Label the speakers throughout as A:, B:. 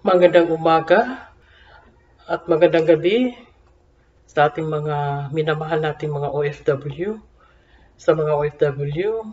A: Magandang umaga at magandang gabi sa ating mga minamahal nating mga OFW. Sa mga OFW,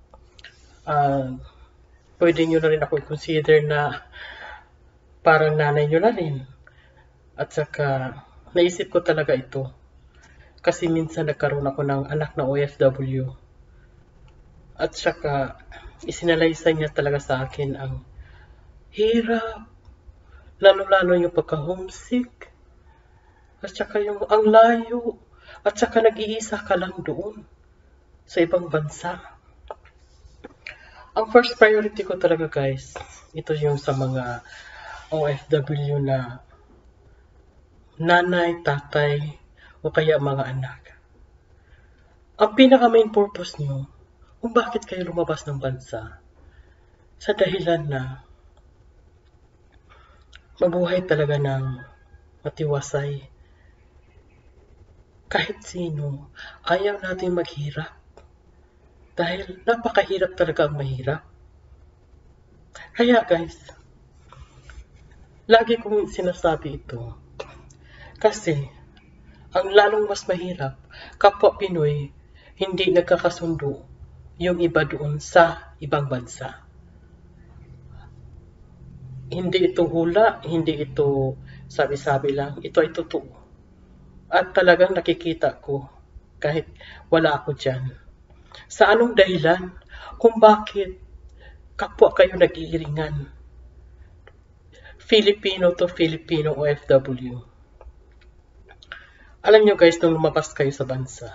A: pwede nyo na rin ako i-consider na parang nanay nyo na rin. At saka, naisip ko talaga ito. Kasi minsan nagkaroon ako ng anak na OFW. At saka, isinalaysay niya talaga sa akin ang hirap, lalo-lalo yung pagka-homesick, at saka yung ang layo, at saka nag-iisa ka lang doon sa ibang bansa. Ang first priority ko talaga guys, ito yung sa mga OFW na nanay, tatay, o kaya mga anak. Ang pinaka main purpose nyo, kung bakit kayo lumabas ng bansa, sa dahilan na mabuhay talaga ng matiwasay. Kahit sino, ayaw natin maghirap. Dahil napakahirap talaga ang mahirap. Kaya guys, lagi kong sinasabi ito. Kasi, ang lalong mas mahirap, kapwa Pinoy, hindi nagkakasundo yung iba doon sa ibang bansa. Hindi ito hula, hindi ito sabi-sabi lang, ito ay totoo. At talagang nakikita ko, kahit wala ako dyan. Sa anong dahilan, kung bakit kapwa kayo nag-iiringan. Filipino to Filipino OFW. Alam nyo guys, nung lumabas kayo sa bansa,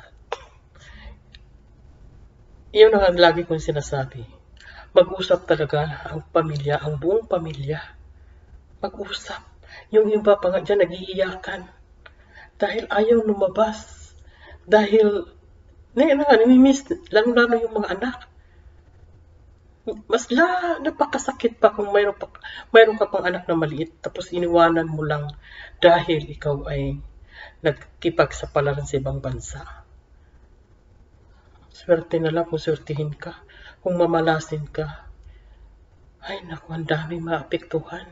A: yun ang lagi kong sinasabi. Mag-usap talaga ang pamilya, ang buong pamilya. Mag-usap. Yung iba pa nga dyan, nag-iiyakan. Dahil ayaw lumabas. Dahil, namimiss, lalo-lalo yung mga anak. Mas napakasakit pa kung mayroon ka pang anak na maliit, tapos iniwanan mo lang dahil ikaw ay nagkipagsapalaran sa ibang bansa. Swerte na lang kung swertihin ka. Kung mamalasin ka, ay naku, ang daming maapektuhan.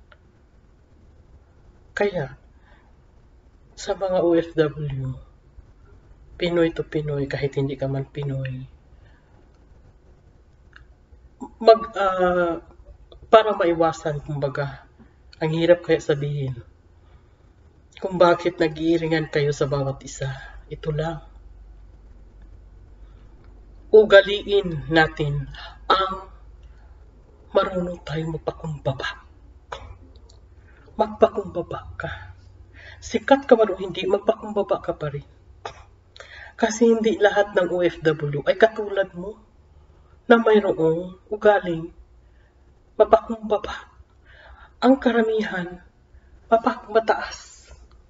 A: Kaya, sa mga OFW, Pinoy to Pinoy, kahit hindi ka man Pinoy, para maiwasan, kumbaga, ang hirap kaya sabihin, kung bakit nag-iiringan kayo sa bawat isa, ito lang. Ugaliin natin ang marunong tayong magpakumbaba. Magpakumbaba ka. Sikat ka man o hindi, magpakumbaba ka pa rin. Kasi hindi lahat ng OFW ay katulad mo na mayroong ugaling mapakumbaba. Ang karamihan, mataas.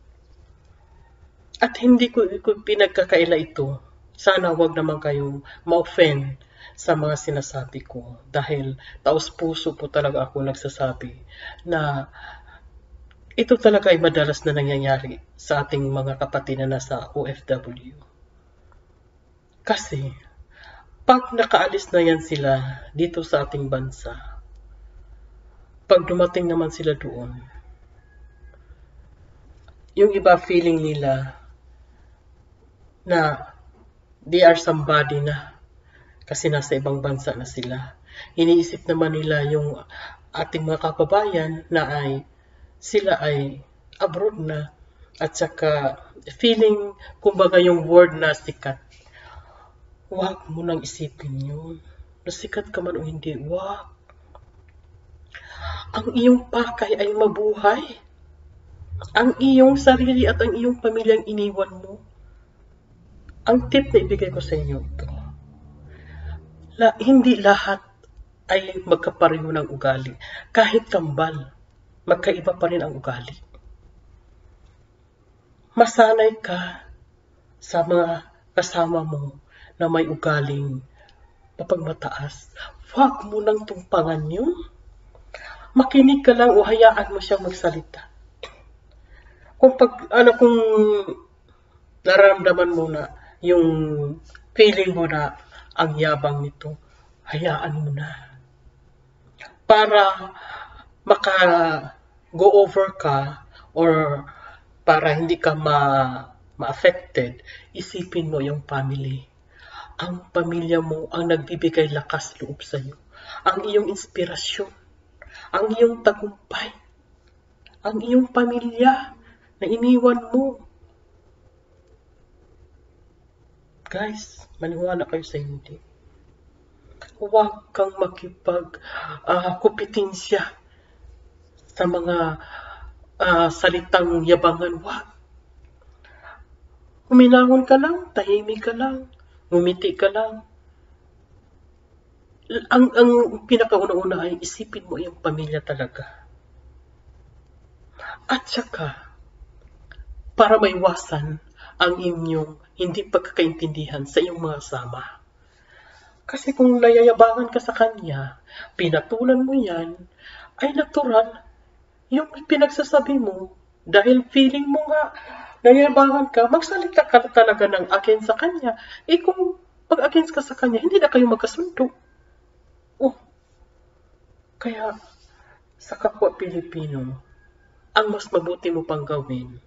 A: At hindi ko pinagkakaila ito. Sana wag naman kayong ma-offend sa mga sinasabi ko. Dahil taos-puso po talaga ako nagsasabi na ito talaga ay madalas na nangyayari sa ating mga kapatid na nasa OFW. Kasi, pag nakaalis na yan sila dito sa ating bansa, pag dumating naman sila doon, yung iba feeling nila na they are somebody na kasi nasa ibang bansa na sila. Iniisip naman nila yung ating mga kababayan na sila ay abroad na at saka feeling, kumbaga yung word na sikat. Huwag mo nang isipin yun. Nasikat ka man o hindi, huwag. Ang iyong pakay ay mabuhay. Ang iyong sarili at ang iyong pamilyang iniwan mo. Ang tip na ibigay ko sa inyo ito. Hindi lahat ay magkapareho ng ugali. Kahit kambal, magkaiba pa rin ang ugali. Masanay ka sa mga kasama mo na may ugaling mapagmataas. Huwag mo nang tumpangan yun. Makinig ka lang o hayaan mo siyang magsalita. Kung nararamdaman mo na yung feeling mo na ang yabang nito, hayaan mo na. Para go over ka or para hindi ka ma-affected, isipin mo yung family. Ang pamilya mo ang nagbibigay lakas loob sa'yo. Ang iyong inspirasyon, ang iyong tagumpay, ang iyong pamilya na iniwan mo. Guys, maniwala kayo sa hindi. Huwag kang makipag-kupitinsya sa mga salitang yabangan. Huwag. Huminahon ka lang, tahimik ka lang, ngumiti ka lang. Ang pinakauna-una ay isipin mo yung pamilya talaga. At saka, para maiwasan ang inyong hindi pagkakaintindihan sa iyong mga sama. Kasi kung nayayabangan ka sa kanya, pinatulan mo yan, ay natural. Yung pinagsasabi mo, dahil feeling mo nga, nayayabangan ka, magsalita ka talaga ng against sa kanya. Kung pag-against ka sa kanya, hindi na kayo magkasundo. Kaya, sa kapwa Pilipino, ang mas mabuti mo pang gawin,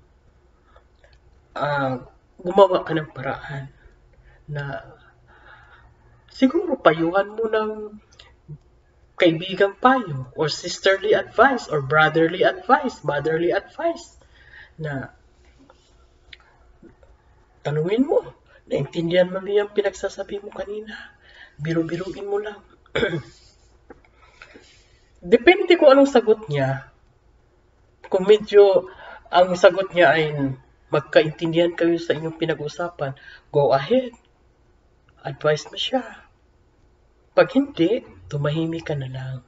A: gumawa ka ng paraan na siguro payuhan mo ng kaibigang payo or sisterly advice or brotherly advice, motherly advice na tanungin mo, naintindihan mo ba yung pinagsasabi mo kanina? Biro-biruin mo lang. Depende kung anong sagot niya. Kung medyo ang sagot niya ay magkaintindihan kayo sa inyong pinag-usapan, go ahead. Advise mo siya. Pag hindi, tumahimik ka na lang.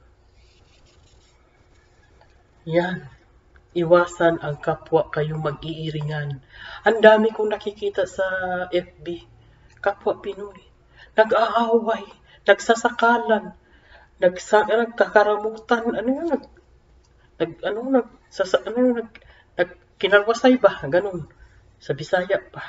A: Yan. Iwasan ang kapwa kayong mag-iiringan. Ang dami kong nakikita sa FB. Kapwa Pinoy. Nag-aaway. Nagsasakalan. Nagkakaramutan. Kinarwasay ba? Ganun. Sa Bisaya pa.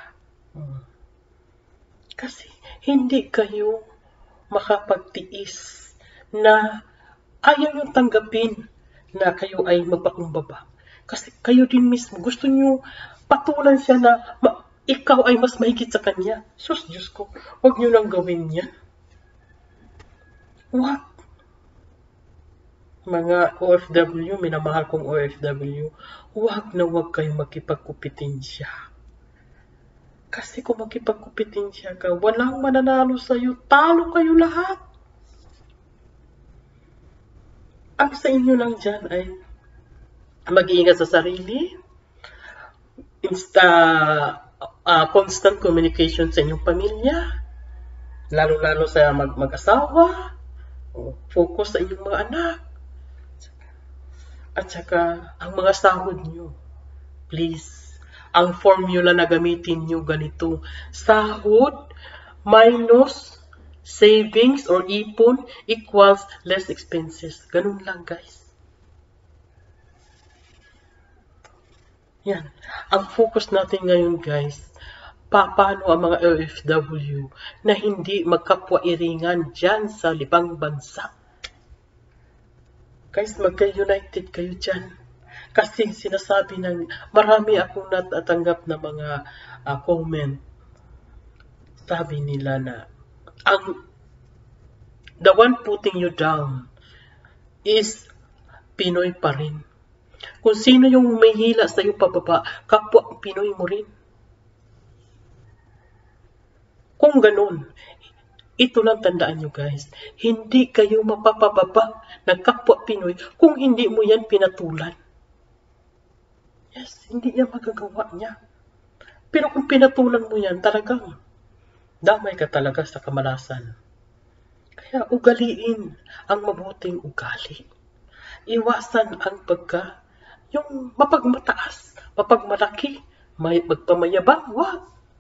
A: Kasi hindi kayo makapagtiis na ayaw yung tanggapin na kayo ay magpakumbaba. Kasi kayo din mismo, gusto nyo patulan siya na ikaw ay mas mahigit sa kanya. Sus, Diyos ko, huwag nyo nang gawin yan. Huwag. Mga OFW, minamahal kong OFW, huwag na huwag kayong makipagkupitin siya. Kasi kung makipagkupitin siya ka, walang mananalo sa'yo, talo kayo lahat. Ang sa inyo lang dyan ay mag-iingat sa sarili, constant communication sa inyong pamilya, lalo-lalo sa mag-asawa, focus sa inyong mga anak, at saka ang mga sahod nyo, please, ang formula na gamitin nyo ganito, sahod minus savings or ipon equals less expenses. Ganun lang, guys. Yan. Ang focus natin ngayon, guys, paano ang mga OFW na hindi magkapwa-iringan dyan sa libang bansa. Guys, magka-united kayo dyan. Kasi sinasabi ng marami akong natatanggap na mga comment. Sabi nila na the one putting you down is Pinoy pa rin. Kung sino yung humihila sa iyo pababa, kapwa Pinoy mo rin. Kung ganun, ito lang tandaan nyo, guys, hindi kayo mapapababa ng kapwa Pinoy kung hindi mo yan pinatulan. Yes, hindi yan magagawa niya. Pero kung pinatulan mo yan, talagang damay ka talaga sa kamalasan. Kaya ugaliin ang mabuting ugali. Iwasan ang yung mapagmataas, mapagmalaki, magpamayabang, wag.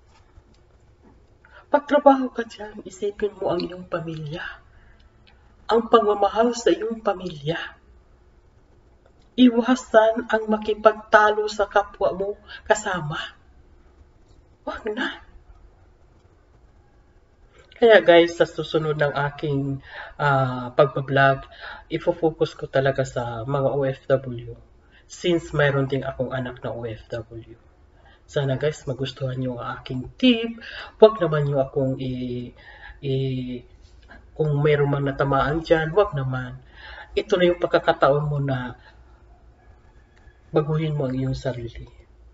A: Pagtrabaho ka dyan, isipin mo ang iyong pamilya. Ang pagmamahal sa iyong pamilya. Iwasan ang makipagtalo sa kapwa mo kasama. Wag na. Kaya guys, sa susunod ng aking pagbablog, ifo-focus ko talaga sa mga OFW since mayroon ding akong anak na OFW. Sana guys, magustuhan nyo ang aking tip. Huwag naman nyo akong kung mayroon man natamaan dyan, huwag naman. Ito na yung pagkakataon mo na baguhin mo ang iyong sarili.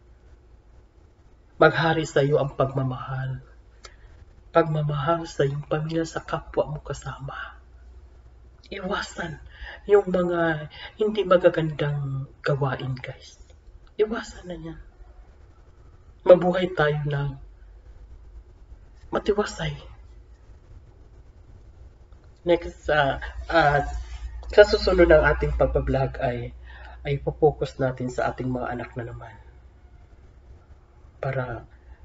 A: Maghari sa iyo ang pagmamahal. Pagmamahal sa iyong pamilya, sa kapwa mo kasama. Iwasan yung mga hindi magagandang gawain, guys. Iwasan na yan. Mabuhay tayo ng matiwasay. Next, sa susunod ng ating pagbablog ay ipopokus natin sa ating mga anak na naman. Para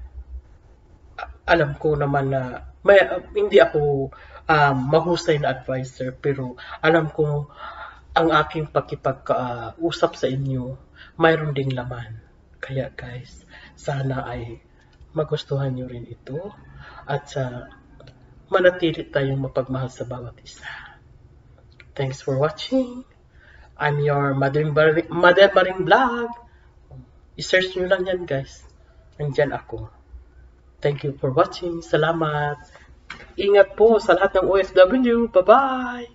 A: alam ko naman na hindi ako mahusay na advisor, pero alam ko ang aking pakipag-usap sa inyo mayroon ding laman. Kaya guys, sana ay magustuhan nyo rin ito at manatili tayong mapagmahal sa bawat isa. Thanks for watching. I'm your Mother Maring Vlog. I-search nyo lang yan guys. Nandyan ako. Thank you for watching. Salamat. Ingat po sa lahat ng OFW. Bye-bye!